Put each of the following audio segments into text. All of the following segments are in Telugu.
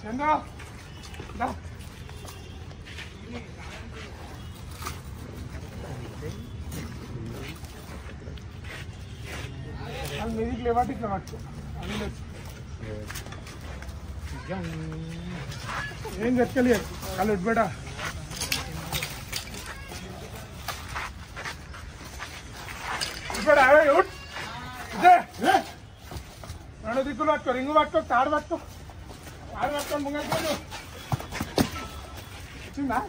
చంద్ర మీదికి లేవాటి ఇట్లా పట్టుకో అది ఏం చెక్కలేదు వాళ్ళు ఉడ్బేట రెండు దిక్కులు పట్టుకో రింగు పట్టుకో తాడు పట్టుకొని ముంగడు వచ్చిందా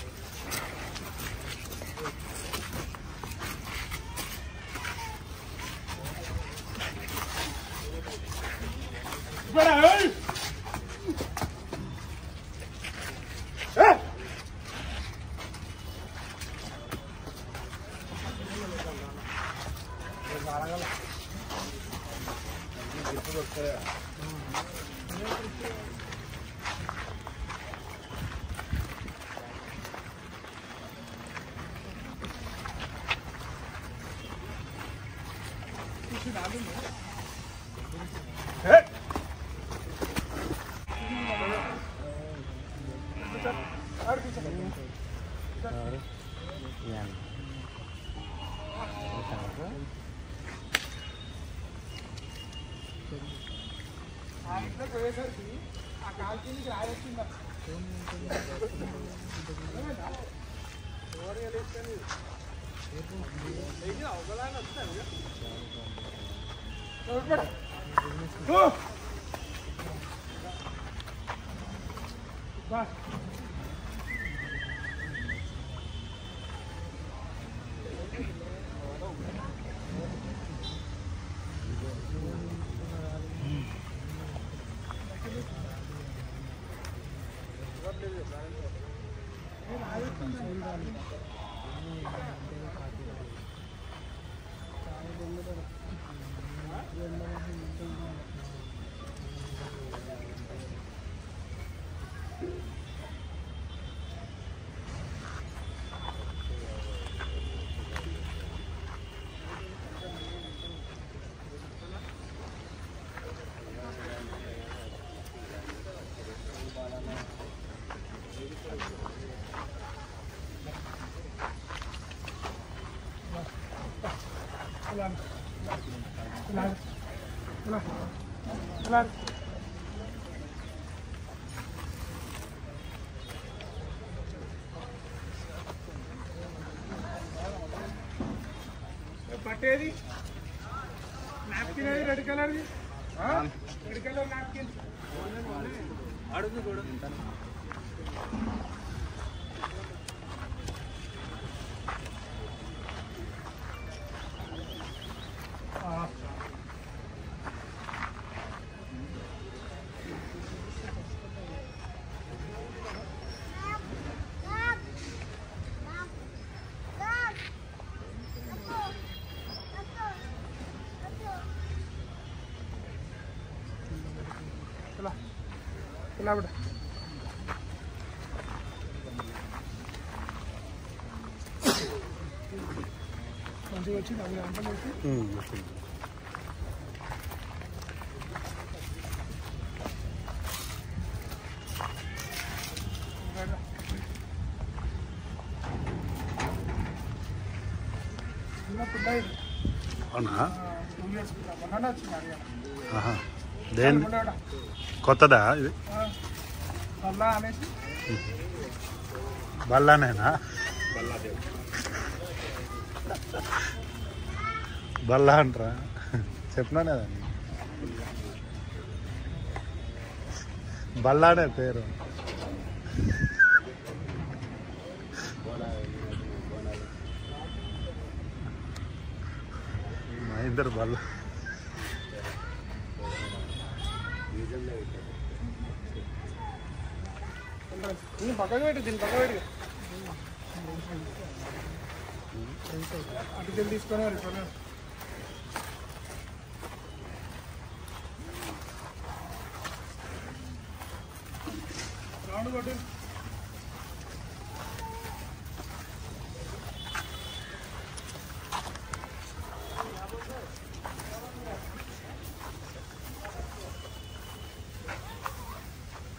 పోయేసరికి ఆ కాల్చీనికి రాయొచ్చిందా పట్టేది నాప్కిన్ అది రెడ్ కలర్ది రెడ్ కలర్ నాప్కిన్ అడుగు కూడా बेटा మంచిగా వచ్చింది అది అంతా వచ్చింది అవునా దేని కొత్తదా ఇది బల్లానేనా బల్లా అంటారా చెప్పినానే దాన్ని బల్లానే పేరు మహేందర్ బల్లా పక్కన పెట్టు దీన్ని పక్క పెట్టు అటుకెళ్ళి తీసుకొని రౌండ్ కొట్టు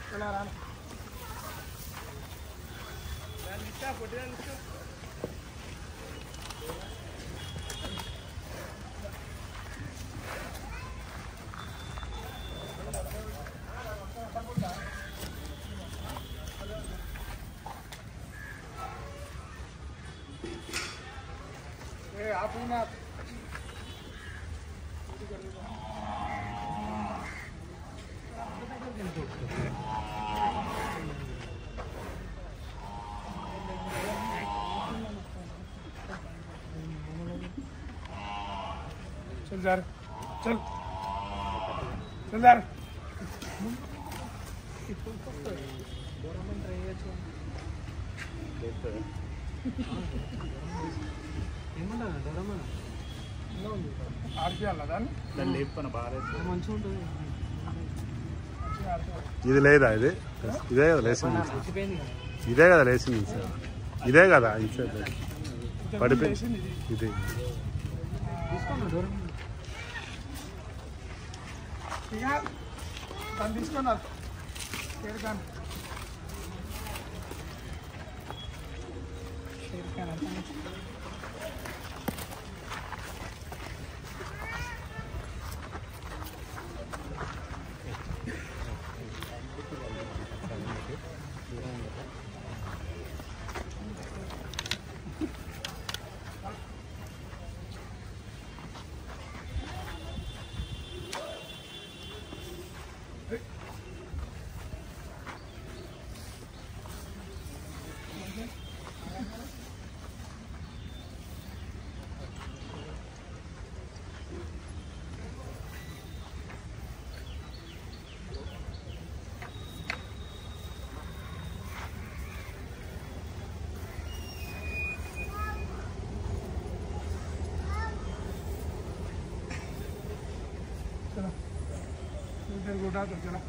चला रहा आप ही ना चल जा चल चल जा ఇది లేదా ఇది ఇదే కదా లేచింది ఇదే కదా లేచింది ఇదే కదా ఇన్సైడ్ పడిపోయింది ఇది దాన్ని తీసుకున్నారు उठा तो चला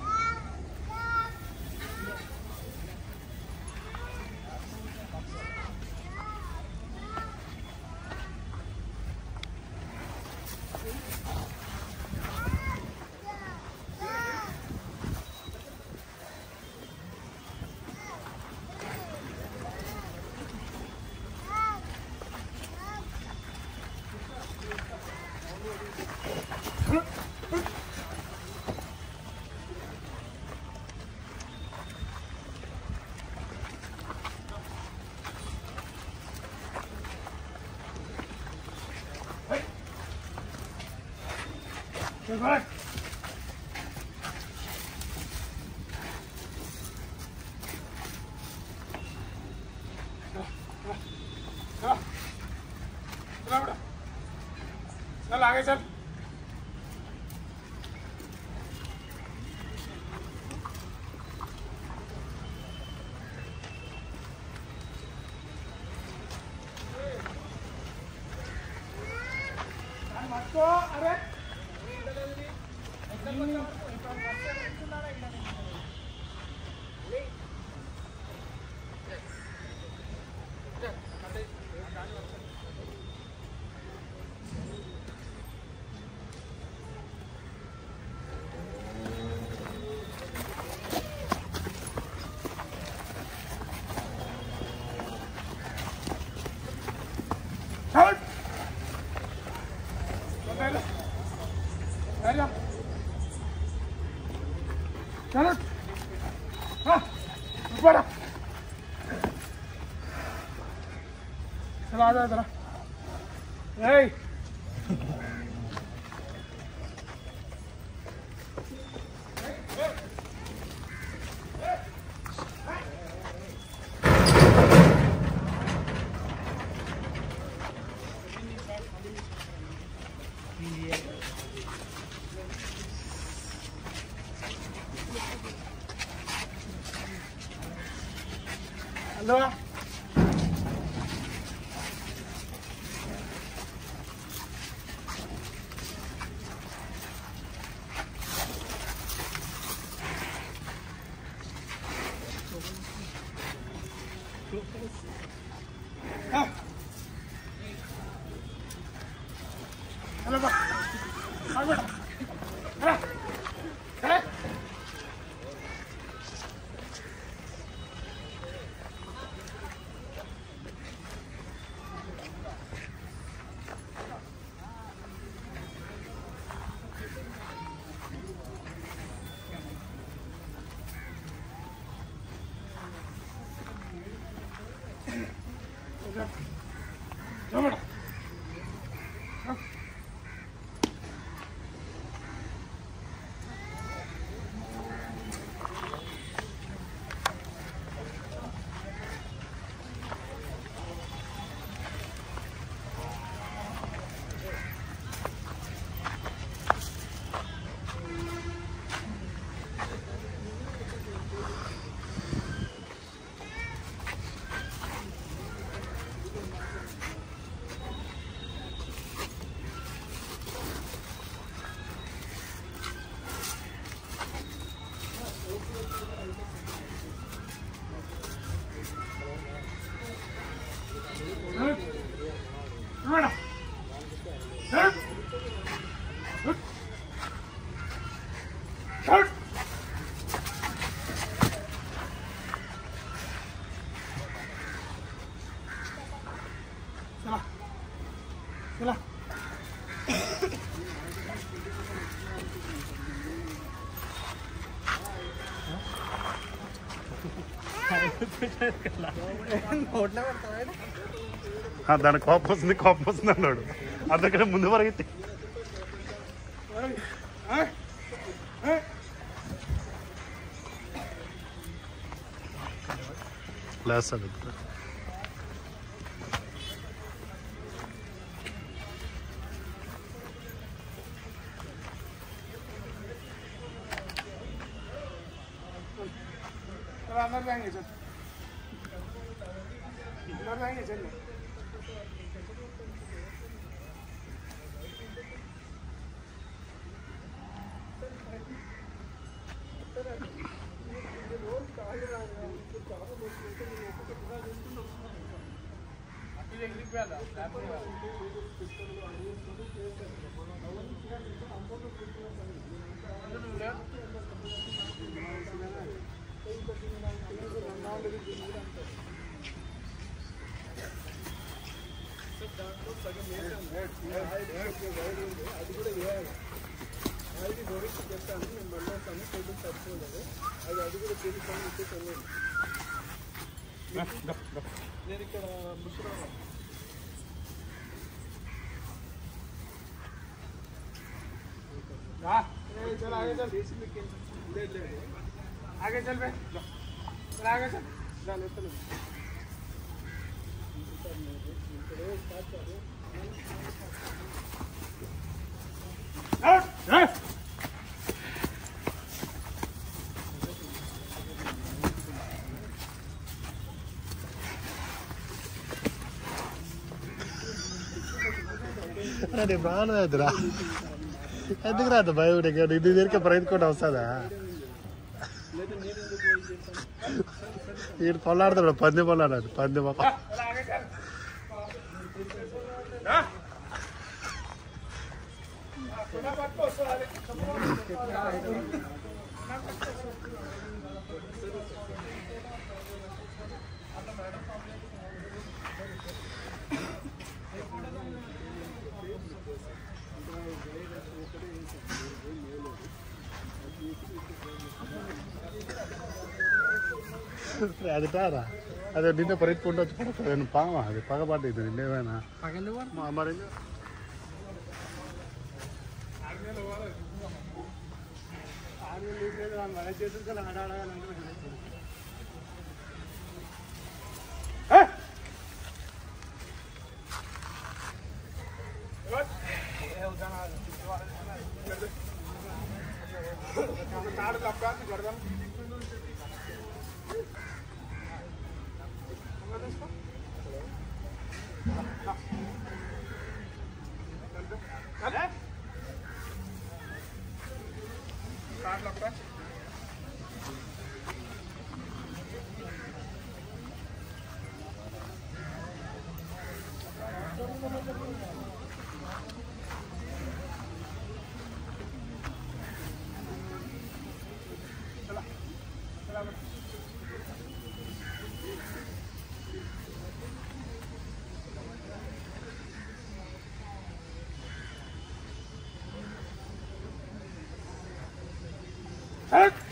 Right. चल आगे चल अरे चलो हाँ ऊपर चला आ जाओ जरा हेलो हेलो बा आ बेटा अरे चला దాని కోపం వస్తుంది అన్నాడు అందుకనే ముందు పరిగెత్తి లేస్తాడు अंदर जाएंगे चल अंदर जाएंगे चल चल आगे चल आगे चल बे चल आगे चल चल అరే బాగాలేదురా ఎందుకు రాదు భయం ఇది దగ్గరికి ప్రయత్నం వస్తుందా వీడు పొల్లాడుతాడు పంది పొల్లాడాడు పంది మొక్క అది కాదా అదే నిన్నే పరిగెత్తుకుంటూ వచ్చి పడుతుంది పామ అది పగబడ్డది నిన్నేమైనా మరి Hey!